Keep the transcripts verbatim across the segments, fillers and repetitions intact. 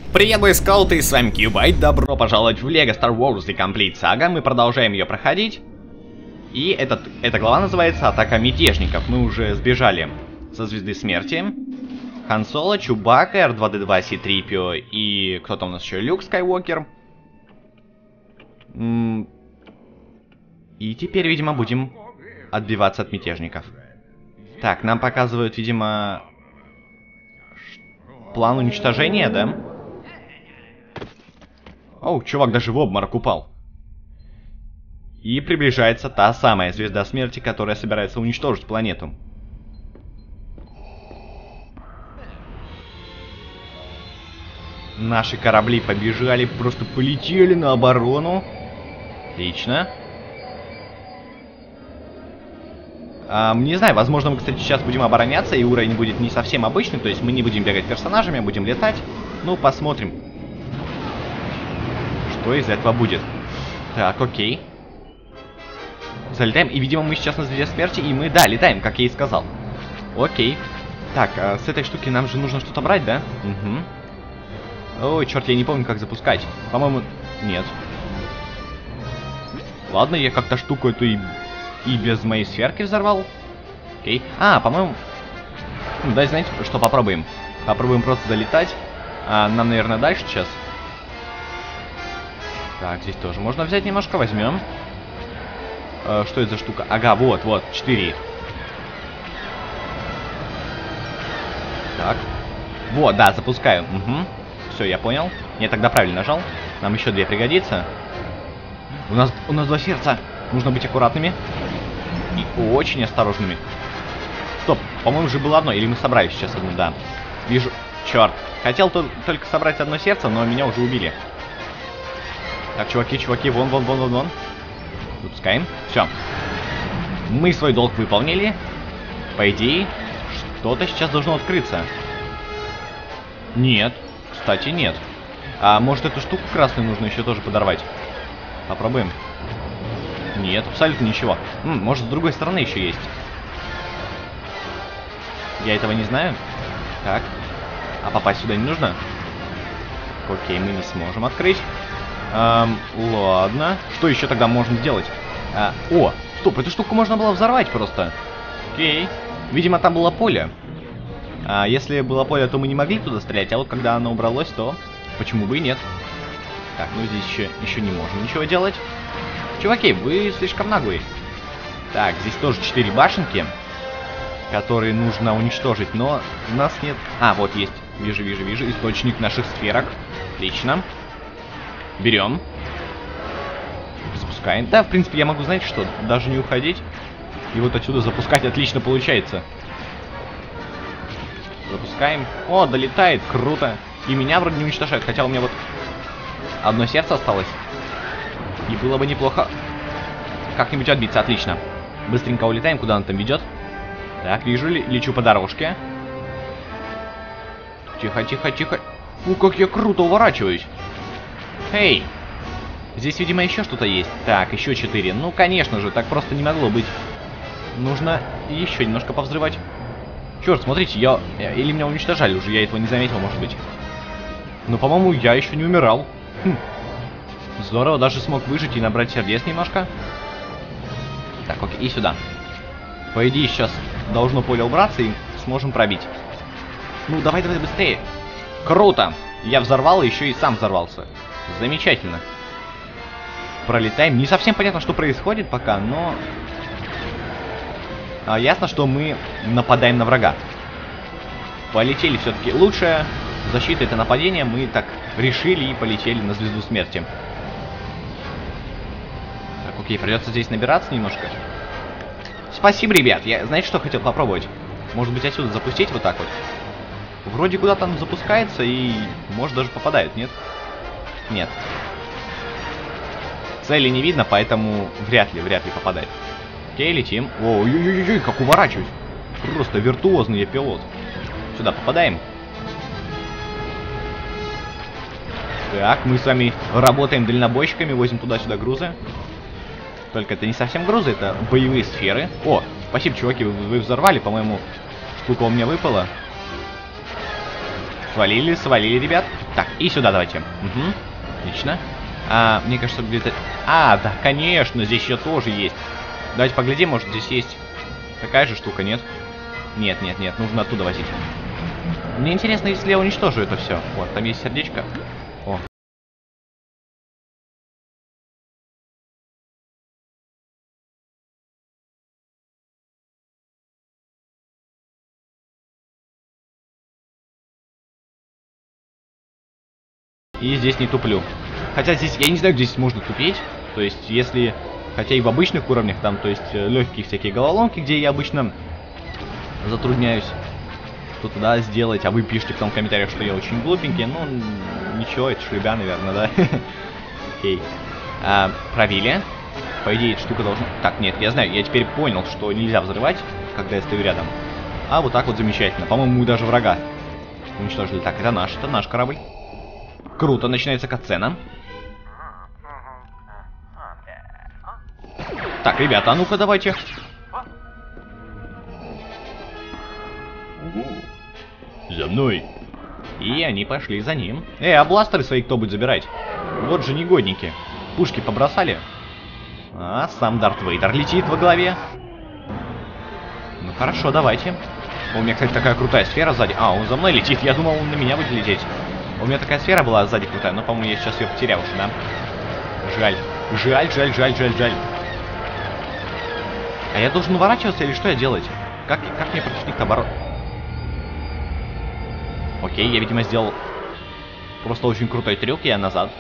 Привет, бои скауты, с вами Кьюбайт, добро пожаловать в Лего Star Wars The Complete Saga, мы продолжаем ее проходить. И этот, эта глава называется Атака мятежников, мы уже сбежали со Звезды Смерти. Хан Соло, Чубака, эр два дэ два, си три пи о и кто-то у нас еще, Люк Скайуокер. И теперь, видимо, будем отбиваться от мятежников. Так, нам показывают, видимо, план уничтожения, да? Оу, чувак даже в обморок упал. И приближается та самая Звезда Смерти, которая собирается уничтожить планету. Наши корабли побежали, просто полетели на оборону. Отлично. А, не знаю, возможно, мы, кстати, сейчас будем обороняться, и уровень будет не совсем обычный, то есть мы не будем бегать персонажами, а будем летать. Ну, посмотрим, что из этого будет. Так, окей. Залетаем, и, видимо, мы сейчас на Звезде Смерти, и мы, да, летаем, как я и сказал. Окей. Так, а с этой штуки нам же нужно что-то брать, да? Угу. Ой, черт, я не помню, как запускать. По-моему, нет. Ладно, я как-то штуку эту и, и без моей сферки взорвал. Окей. А, по-моему... Ну, да, знаете, что попробуем? Попробуем просто залетать. А, нам, наверное, дальше сейчас. Так, здесь тоже можно взять немножко, возьмем. Э, что это за штука? Ага, вот, вот, четыре. Так. Вот, да, запускаю. Угу. Все, я понял. Я тогда правильно нажал. Нам еще две пригодится. У нас, у нас два сердца. Нужно быть аккуратными. И очень осторожными. Стоп, по-моему, уже было одно. Или мы собрали сейчас одну, да. Вижу. Черт. Хотел то, только собрать одно сердце, но меня уже убили. Так, чуваки, чуваки, вон, вон, вон, вон, вон. Запускаем. Все. Мы свой долг выполнили. По идее, что-то сейчас должно открыться. Нет. Кстати, нет. А может, эту штуку красную нужно еще тоже подорвать? Попробуем. Нет, абсолютно ничего. М, может, с другой стороны еще есть. Я этого не знаю. Так. А попасть сюда не нужно? Окей, мы не сможем открыть. Эм, ладно. Что еще тогда можно сделать? А, о, стоп, эту штуку можно было взорвать просто. Окей. Видимо, там было поле. А если было поле, то мы не могли туда стрелять. А вот когда оно убралось, то почему бы и нет? Так, ну здесь еще, еще не можем ничего делать. Чуваки, вы слишком наглые. Так, здесь тоже четыре башенки, которые нужно уничтожить, но у нас нет... А, вот есть. Вижу, вижу, вижу. Источник наших сферок. Отлично. Берем. Запускаем. Да, в принципе, я могу, знаете что, даже не уходить. И вот отсюда запускать отлично получается. Запускаем. О, долетает, круто. И меня вроде не уничтожают, хотя у меня вот одно сердце осталось. И было бы неплохо как-нибудь отбиться, отлично. Быстренько улетаем, куда он там ведет. Так, вижу, лечу по дорожке. Тихо, тихо, тихо. Фу, как я круто уворачиваюсь. Эй! Здесь, видимо, еще что-то есть. Так, еще четыре. Ну, конечно же, так просто не могло быть. Нужно еще немножко повзрывать. Черт, смотрите, я... Или меня уничтожали уже, я этого не заметил, может быть. Но, по-моему, я еще не умирал. Хм. Здорово, даже смог выжить и набрать сердец немножко. Так, окей, и сюда. По идее, сейчас должно поле убраться и сможем пробить. Ну, давай, давай, быстрее. Круто! Я взорвал, и еще и сам взорвался. Замечательно. Пролетаем. Не совсем понятно, что происходит пока, но... А, ясно, что мы нападаем на врага. Полетели все-таки. Лучшая защита — это нападение. Мы так решили и полетели на Звезду Смерти. Так, окей, придется здесь набираться немножко. Спасибо, ребят. Я, знаете, что хотел попробовать? Может быть, отсюда запустить вот так вот? Вроде куда-то он запускается и, может, даже попадает, нет? Нет. Цели не видно, поэтому вряд ли, вряд ли попадает. Окей, летим. Ой-ой-ой, как уворачиваюсь. Просто виртуозный я пилот. Сюда попадаем. Так, мы с вами работаем дальнобойщиками, возим туда-сюда грузы. Только это не совсем грузы, это боевые сферы. О, спасибо, чуваки, вы, вы взорвали, по-моему, штука у меня выпала. Свалили, свалили, ребят. Так, и сюда давайте. Угу. Отлично. А, мне кажется, где-то... А, да, конечно, здесь еще тоже есть. Давайте поглядим, может, здесь есть такая же штука, нет? Нет, нет, нет, нужно оттуда возить. Мне интересно, если я уничтожу это все. Вот, там есть сердечко. О. И здесь не туплю. Хотя здесь, я не знаю, где здесь можно тупеть. То есть, если... Хотя и в обычных уровнях там, то есть, легкие всякие головоломки, где я обычно затрудняюсь что-то, да, сделать. А вы пишите потом в комментариях, что я очень глупенький. Ну, ничего, это шлюбя, наверное, да? Окей. А, пробили. По идее, эта штука должна... Так, нет, я знаю, я теперь понял, что нельзя взрывать, когда я стою рядом. А вот так вот замечательно. По-моему, мы даже врага уничтожили. Так, это наш, это наш корабль. Круто, начинается катсцена. Так, ребята, а ну-ка давайте. За мной. И они пошли за ним. Эй, а бластеры свои кто будет забирать? Вот же негодники. Пушки побросали. А, сам Дарт Вейдер летит во главе. Ну хорошо, давайте. У меня, кстати, такая крутая сфера сзади. А, он за мной летит. Я думал, он на меня будет лететь. У меня такая сфера была сзади крутая, но, по-моему, я сейчас ее потерял уже, да? Жаль. Жаль, жаль, жаль, жаль, жаль. А я должен уворачиваться или что я делать? Как, как мне против них оборот? Окей, я, видимо, сделал просто очень крутой трюк, я назад.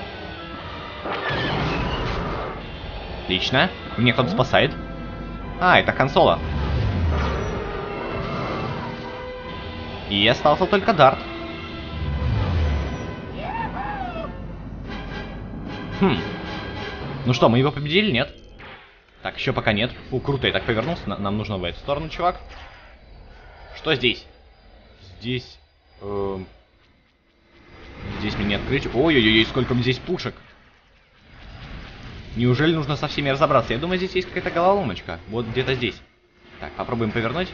Отлично. Меня кто-то спасает. А, это Хан Соло. И остался только Дарт. Хм. Ну что, мы его победили, нет? Так, еще пока нет. Фу, круто, я так повернулся. На нам нужно в эту сторону, чувак. Что здесь? Здесь... Эм... Здесь мне не открыть. Ой-ой-ой, сколько здесь пушек. Неужели нужно со всеми разобраться? Я думаю, здесь есть какая-то головоломочка. Вот где-то здесь. Так, попробуем повернуть.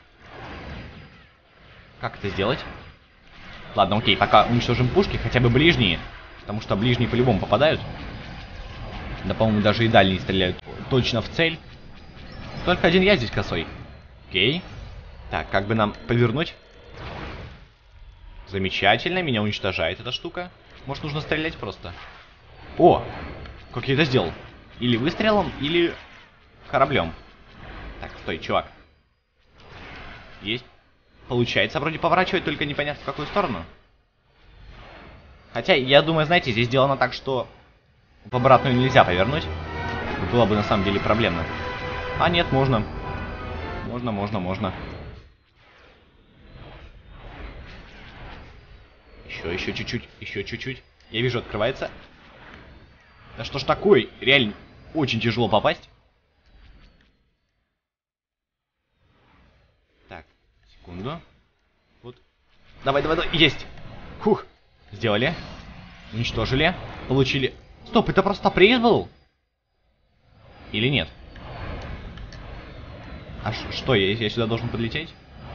Как это сделать? Ладно, окей, пока уничтожим пушки, хотя бы ближние. Потому что ближние по-любому попадают. Да, по-моему, даже и дальние стреляют точно в цель. Только один я здесь косой. Окей. Так, как бы нам повернуть? Замечательно, меня уничтожает эта штука. Может, нужно стрелять просто? О! Как я это сделал? Или выстрелом, или кораблем. Так, стой, чувак. Есть. Получается вроде поворачивать, только непонятно в какую сторону. Хотя, я думаю, знаете, здесь сделано так, что в обратную нельзя повернуть. Было бы на самом деле проблемно. А нет, можно. Можно, можно, можно. Еще, еще чуть-чуть, еще чуть-чуть. Я вижу, открывается. Да что ж такое? Реально очень тяжело попасть. Так, секунду. Вот. Давай, давай, давай. Есть. Фух. Сделали. Уничтожили. Получили. Стоп, это просто приз был? Или нет? А что, я, я сюда должен подлететь?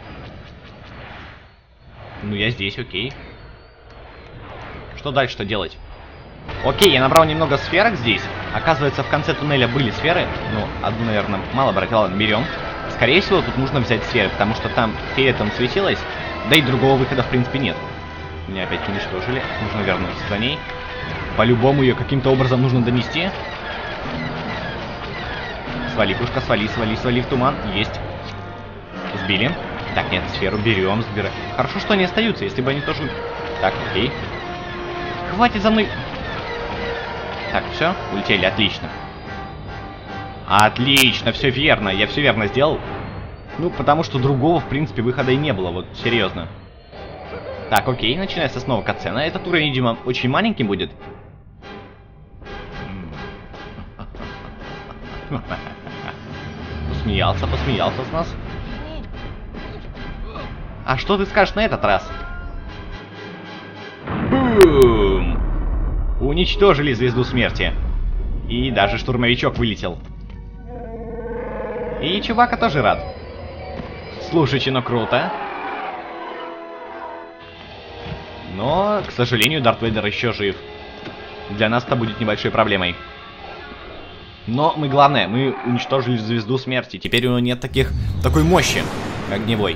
Ну, я здесь, окей. Что дальше-то делать? Окей, я набрал немного сферок здесь. Оказывается, в конце туннеля были сферы. Ну, одну, наверное, мало брать. Ладно, берем. Скорее всего, тут нужно взять сферы, потому что там фиолетом светилось. Да и другого выхода, в принципе, нет. Меня опять уничтожили. Нужно вернуться за ней. По-любому ее каким-то образом нужно донести. Свали, пушка, свали, свали, свали в туман. Есть. Сбили. Так, нет, сферу берем, сбираем. Хорошо, что они остаются, если бы они тоже... Так, окей. Хватит за мной. Так, все, улетели, отлично. Отлично, все верно, я все верно сделал. Ну, потому что другого, в принципе, выхода и не было, вот, серьезно. Так, окей, начинается снова катсцена. Этот уровень, видимо, очень маленьким будет. Посмеялся, посмеялся с нас. А что ты скажешь на этот раз? Бум! Уничтожили звезду смерти. И даже штурмовичок вылетел. И чувака тоже рад. Слушайте, ну круто. Но, к сожалению, Дарт Вейдер еще жив. Для нас это будет небольшой проблемой. Но мы, главное, мы уничтожили звезду смерти. Теперь у него нет таких, такой мощи, огневой.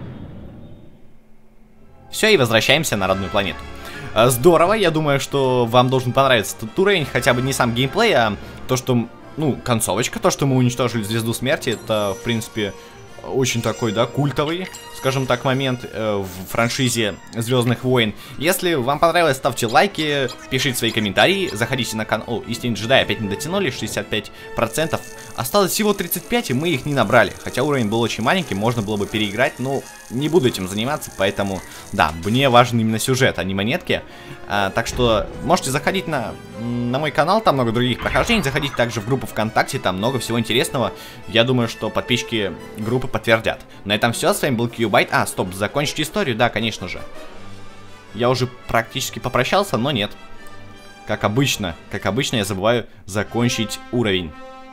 Все, и возвращаемся на родную планету. Здорово, я думаю, что вам должен понравиться этот уровень. Хотя бы не сам геймплей, а то, что, ну, концовочка. То, что мы уничтожили звезду смерти. Это, в принципе, очень такой, да, культовый, скажем так, момент э, в франшизе Звездных войн. Если вам понравилось, ставьте лайки, пишите свои комментарии, заходите на канал. О, Истинные джедаи опять не дотянули, шестьдесят пять процентов. Осталось всего тридцать пять, и мы их не набрали. Хотя уровень был очень маленький, можно было бы переиграть, но не буду этим заниматься, поэтому, да, мне важен именно сюжет, а не монетки. А, так что можете заходить на, на мой канал, там много других прохождений, заходите также в группу ВКонтакте, там много всего интересного. Я думаю, что подписчики группы подтвердят. На этом все, с вами был Кьюбайт. А, стоп, закончить историю, да, конечно же. Я уже практически попрощался, но нет. Как обычно, как обычно, я забываю закончить уровень.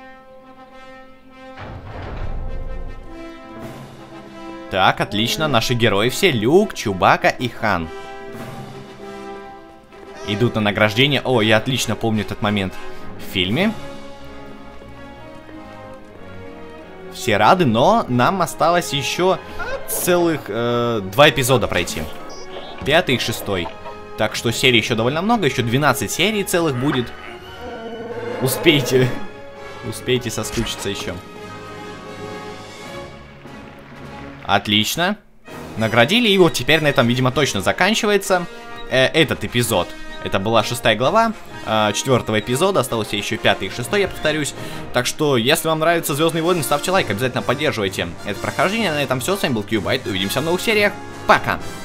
Так, отлично, наши герои все, Люк, Чубака и Хан. Идут на награждение. О, я отлично помню этот момент в фильме. Все рады, но нам осталось еще целых э, два эпизода пройти. Пятый и шестой. Так что серий еще довольно много, еще двенадцать серий целых будет. Успейте. Успейте соскучиться еще. Отлично. Наградили, и вот теперь на этом, видимо, точно заканчивается э, этот эпизод. Это была шестая глава э, четвертого эпизода, остался еще пятый и шестой, я повторюсь. Так что, если вам нравятся Звездные войны, ставьте лайк, обязательно поддерживайте это прохождение. На этом все, с вами был Кьюбайт, увидимся в новых сериях, пока!